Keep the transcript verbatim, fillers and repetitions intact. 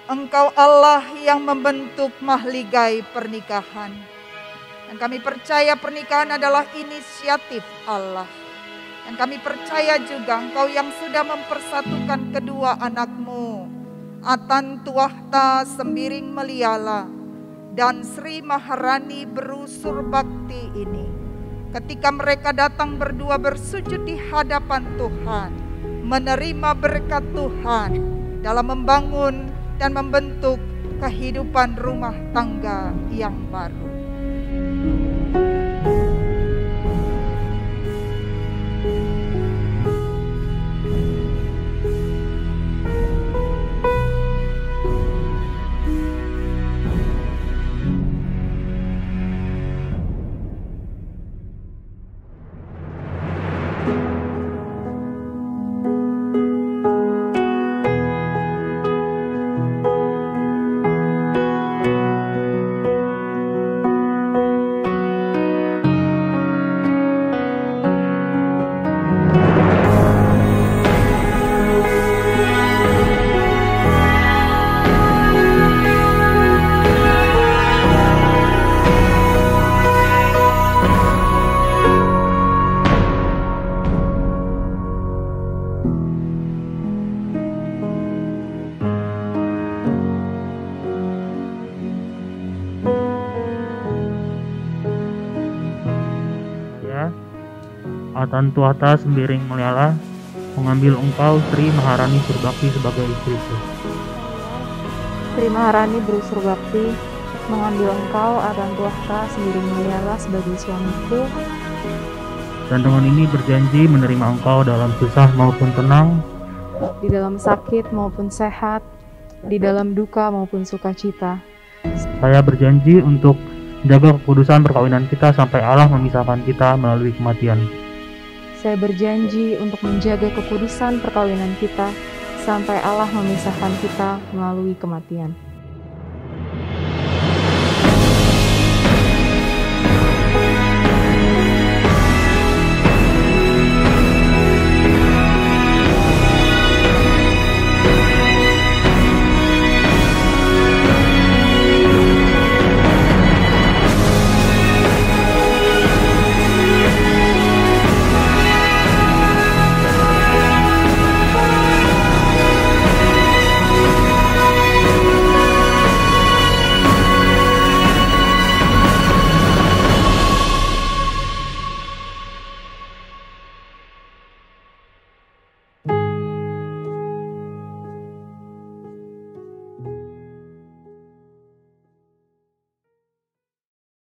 Engkau Allah yang membentuk mahligai pernikahan. Dan kami percaya pernikahan adalah inisiatif Allah. Dan kami percaya juga Engkau yang sudah mempersatukan kedua anakmu, Atan Tuahta Sembiring Meliala dan Sri Maharani Berusur Bakti ini, ketika mereka datang berdua bersujud di hadapan Tuhan, menerima berkat Tuhan dalam membangun dan membentuk kehidupan rumah tangga yang baru. Atan Tuahta Sembiring Meliala mengambil engkau Sri Maharani Berbakti sebagai istriku. Sri Maharani Berusur Bakti mengambil engkau Atan Tuahta Sembiring Meliala sebagai suamiku. Dan dengan ini berjanji menerima engkau dalam susah maupun tenang, di dalam sakit maupun sehat, di dalam duka maupun sukacita. Saya berjanji untuk menjaga kekudusan perkawinan kita sampai Allah memisahkan kita melalui kematian. Saya berjanji untuk menjaga kekudusan perkawinan kita sampai Allah memisahkan kita melalui kematian.